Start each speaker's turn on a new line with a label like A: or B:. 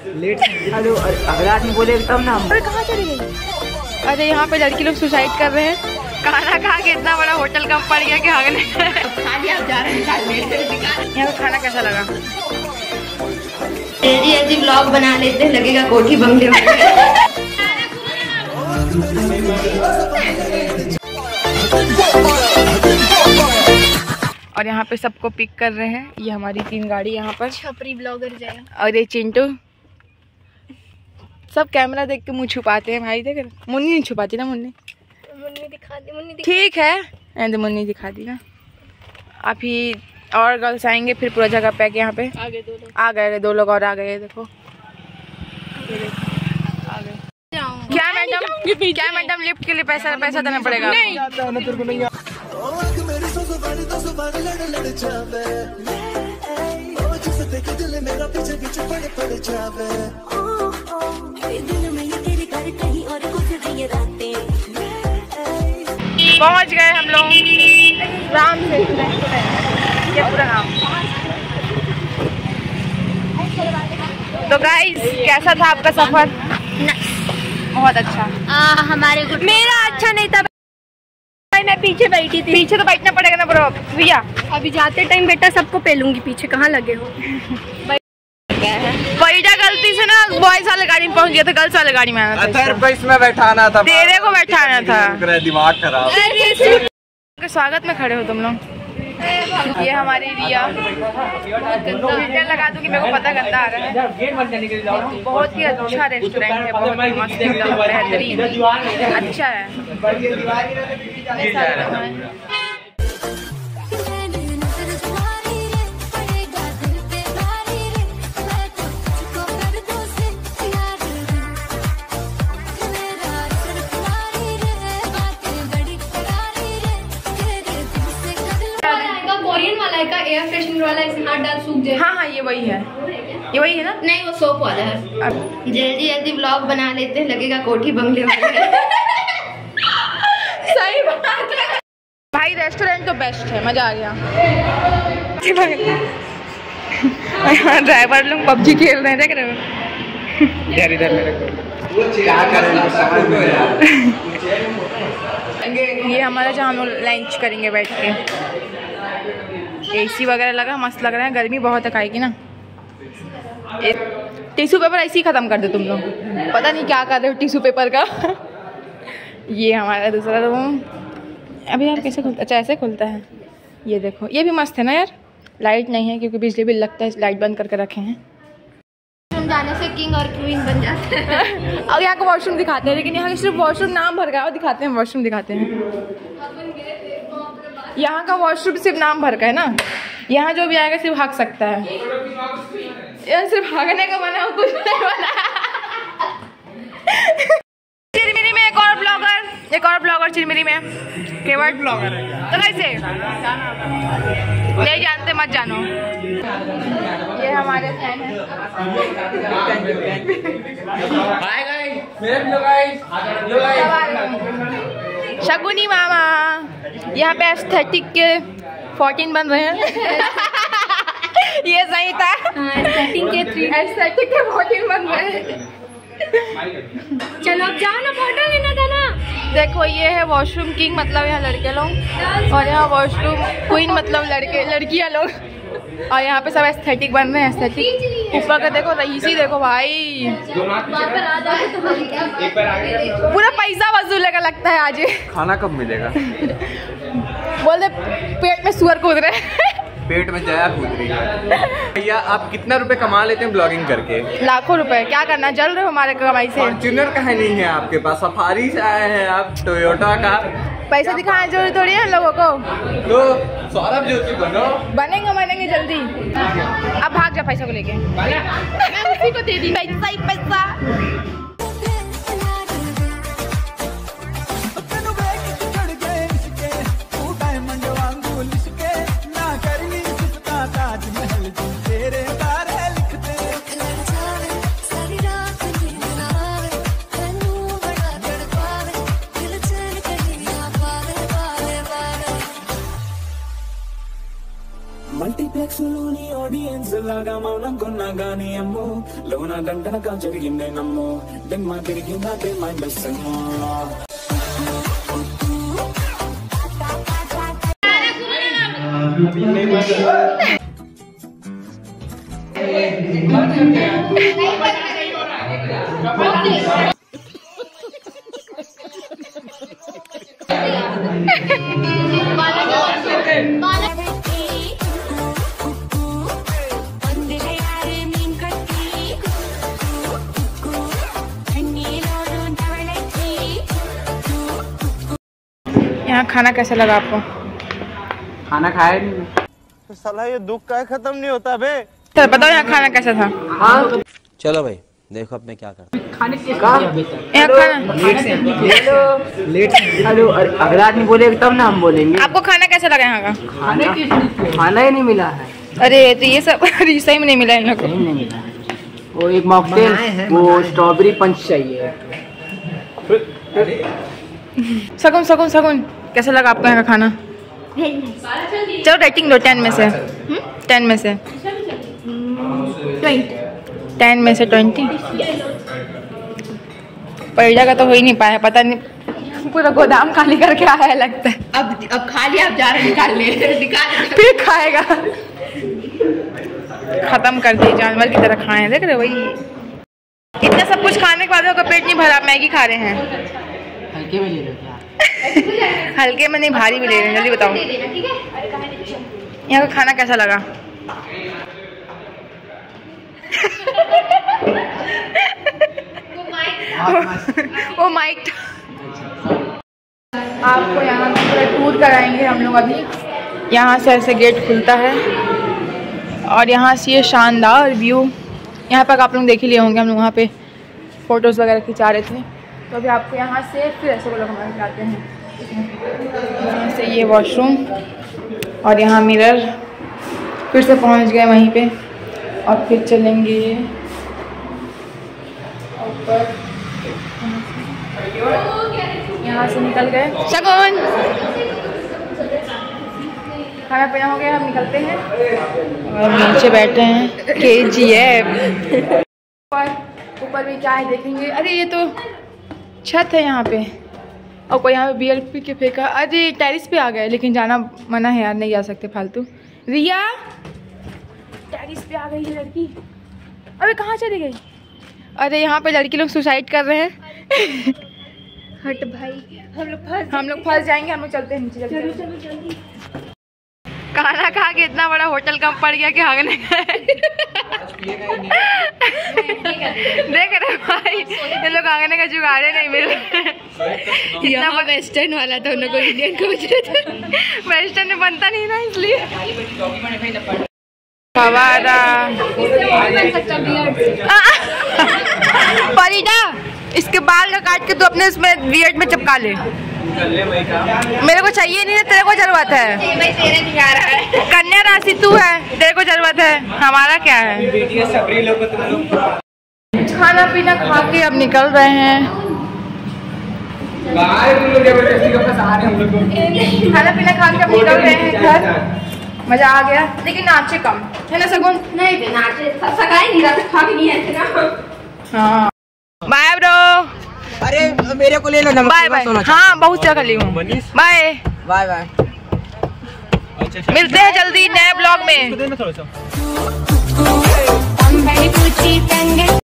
A: Late. Hello, अगर आदमी बोले तब ना।
B: अरे कहाँ चली गई? अरे यहाँ पे लड़की लोग सुसाइड कर रहे हैं। खाना खा के इतना बड़ा होटल कम पड़ गया कि भागने यहाँ पे खाना कैसा लगा?
C: ऐसी व्लॉग बना लेते लगेगा कोठी बंगले में।
B: और यहाँ पे सबको पिक कर रहे हैं। ये हमारी 3 गाड़ी यहाँ पर।
C: छपरी ब्लॉगर जाएगा।
B: और ये चिंटू। सब कैमरा देख के मुँह छुपाते हैं भाई। देख मुन्नी नहीं छुपाती ना। मुन्नी
C: दिखा दी, मुन्नी
B: ठीक है। ऐसे मुन्नी दिखा दी ना। अभी और गर्ल्स आएंगे फिर पूरा जगह पैक। यहाँ पे आ गए 2 लोग और आ गए। देखो आ गए। क्या मैडम लिफ्ट के लिए पैसा देना पड़ेगा? नहीं। पहुंच गए हम लोग राम से। ये पूरा नाम। तो गाइस कैसा था आपका सफर? बहुत अच्छा।
C: हमारे
B: मेरा अच्छा नहीं था। मैं पीछे बैठी थी। पीछे तो बैठना पड़ेगा ना ब्रो भैया।
C: अभी जाते टाइम बेटा सबको पेलूंगी। पीछे कहाँ लगे हो?
B: पैसा गलती से ना बॉयज वाले गाड़ी में पहुंच गया था। गर्ल्स वाले गाड़ी में आना था।
A: इसमें बैठाना था।
B: तेरे को बैठाना था।
A: दिमाग खराब।
B: स्वागत में खड़े हो तुम लोग। ये हमारी रिया। फिल्टर लगा दूं कि मेरे को पता गंदा आ रहा है। बहुत ही अच्छा रेस्टोरेंट है। बहुत ही मस्त एकदम बेहतरीन। अच्छा है।
C: का एयर फ्रेशनर वाला इसमें हाथ डाल सूख जाए।
B: हाँ ये वही है। ये वही है ना?
C: नहीं वो सोप वाला है। जल्दी व्लॉग बना लेते हैं लगेगा कोठी बंगले में।
B: सही बात है भाई। रेस्टोरेंट तो बेस्ट है। मजा आ गया। ड्राइवर लोग पबजी खेल रहे हैं। देख रहे हो
A: इधर मेरे को क्या करें।
B: ये हमारा जहाँ हम लोग लंच करेंगे बैठ के। एसी वगैरह लगा मस्त लग रहा है। गर्मी बहुत है ना। टिश्यू पेपर ऐसे ही ख़त्म कर दो तुम लोग। पता नहीं क्या कर रहे हो टिश्यू पेपर का। ये हमारा दूसरा रूम। अभी यार कैसे खुलता? अच्छा ऐसे खुलता है। ये देखो ये भी मस्त है ना यार। लाइट नहीं है क्योंकि बिजली बिल लगता है। लाइट बंद करके रखे हैं।
C: जाने से किंग और क्वीन बन जाते हैं।
B: अब यहाँ का वॉशरूम दिखाते हैं। लेकिन यहाँ का सिर्फ वॉशरूम नाम भर का दिखाते हैं। वॉशरूम दिखाते हैं। यहाँ का वॉशरूम सिर्फ नाम भर का है ना। यहाँ जो भी आएगा सिर्फ भाग सकता है। यहाँ सिर्फ भागने का बना, कुछ नहीं बना। चिरमिरी में एक और ब्लॉगर चिरमिरी में केवट ब्लॉगर है। तो कैसे नहीं जानते मत जानो। ये हमारे फैन हैं। शगुनी मामा यहाँ पे एस्थेटिक के 14 बन रहे हैं। ये सही था।
C: एस्थेटिक
B: के 14 बन रहे हैं।
C: चलो अब जाओ ना, फोटो लेना था ना।
B: देखो ये है वॉशरूम किंग मतलब यहाँ लड़के लोग। और यहाँ वॉशरूम क्वीन मतलब लड़कियाँ लोग। और यहाँ पे सब एस्थेटिक बन रहे हैं। एस्थेटिक ऊपर का देखो, रईसी देखो भाई। पूरा पैसा वसूलेगा लगता है आज।
A: खाना कब मिलेगा?
B: बोल दे पेट में सुअर कूद रहे।
A: पेट में जया कूद रही है। भैया आप कितना रुपए कमा लेते हैं ब्लॉगिंग करके?
B: लाखों रुपए। क्या करना, जल रहे हो हमारे कमाई से।
A: फॉर्च्यूनर कहीं नहीं है आपके पास, सफारी से आए हैं आप टोयोटा का।
B: पैसा दिखाने जरूरी थोड़ी है लोगों को।
A: तो सौरभ जोशी बनो।
B: बनेंगे जल्दी। अब भाग जा पैसा को लेके। मैं उसी को दे दी पैसा ही पैसा।
D: मल्टीप्लेक्स लोनी ऑडियंस लागा मौनम को
B: यहाँ खाना कैसा लगा आपको?
A: खाना खाया नहीं।
D: तो साला ये दुख का खत्म नहीं होता बे।
B: सर बताओ यहाँ खाना कैसा था?
A: हाँ
E: चलो भाई देखो अब मैं क्या करता हूँ।
A: खाने के
B: यहाँ खाना
A: हेलो, अगला आदमी बोलेगा तब ना हम बोलेंगे।
B: आपको खाना कैसा लगा यहाँ का?
A: खाना ही नहीं मिला है।
B: अरे तो ये सब सही में नहीं मिला इन लोग को।
A: नहीं मिला है। वो एक मॉकटेल, वो स्ट्रॉबेरी पंच चाहिए।
B: सगुन सगुन सगुन कैसा लगा आपको यहाँ का खाना? चलो रेटिंग दो 10 में से। 10 में से 10 में से 20। पैजा का तो हो ही नहीं पाया, पता नहीं पूरा गोदाम खाली करके आया है लगता है।
C: अब खा लिया, अब जा रहे निकालने
B: फिर खाएगा। खत्म कर दिए, जानवर की तरह खाए। देख रहे वही इतना सब कुछ खाने के बाद आपका पेट नहीं भरा, मैगी खा रहे हैं।
A: हल्के में ले रहे क्या?
B: हल्के में नहीं, भारी भी ले रहे हैं। जल्दी बताओ यहाँ का खाना कैसा लगा? वो माइक आपको यहाँ पूरा टूर कराएंगे हम लोग। अभी यहाँ से ऐसे गेट खुलता है और यहाँ से ये शानदार व्यू। यहाँ पर आप लोग देख ही लिए होंगे, हम लोग वहाँ पे फ़ोटोज़ वगैरह खिंचा रहे थे। तो अभी आपको यहाँ से फिर ऐसे वो लोग हमारे खिलाते हैं। यहाँ से ये वॉशरूम और यहाँ मिरर। फिर से पहुँच गए वहीं पे और फिर चलेंगे ऊपर। यहाँ से निकल गए। शगुन खाना पीना हो गया, हम निकलते हैं और नीचे बैठे हैं KGF। ऊपर भी क्या है देखेंगे। अरे ये तो छत है यहाँ पे, और कोई यहाँ पे BLP के फेंका। अरे टेरिस पे आ गए, लेकिन जाना मना है यार, नहीं जा सकते फालतू। रिया टेरिस पे आ गई है लड़की। अरे कहाँ चली गई? अरे यहाँ पे लड़की लोग सुसाइड कर रहे हैं।
C: हट भाई,
B: हम लोग फंस जाएंगे। हम लोग चलते हैं नीचे। जल्दी खाना खा के इतना बड़ा होटल कम पड़ गया कि भागने देख रहे भाई, ये लोग भागने का जुगाड़े नहीं मिल रहे।
C: यहाँ वेस्टर्न वाला था, उन लोगों को इंडियन को
B: वेस्टर्न में बनता नहीं ना, इसलिए। फवारा फरीदा, इसके बाल का काट के तू अपने इसमें बियर्ड में चिपका ले। मेरे को चाहिए नहीं है, तेरे को जरूरत है। कन्या राशि तू है, तेरे को जरूरत है, हमारा क्या है। खाना पीना खा के अब निकल रहे हैं। खाना पीना खा के अब निकल रहे हैं घर। मजा आ गया, लेकिन नाचे कम है ना शगुन?
C: नहीं नाचे सगाई नहीं रहा, खा भी नहीं है ना। हाँ
B: बाय ब्रो।
A: अरे मेरे को ले लो नमक।
B: Bye bye. हाँ बहुत जगह ली हूँ। Bye
A: bye bye.
B: मिलते हैं जल्दी नए ब्लॉग में।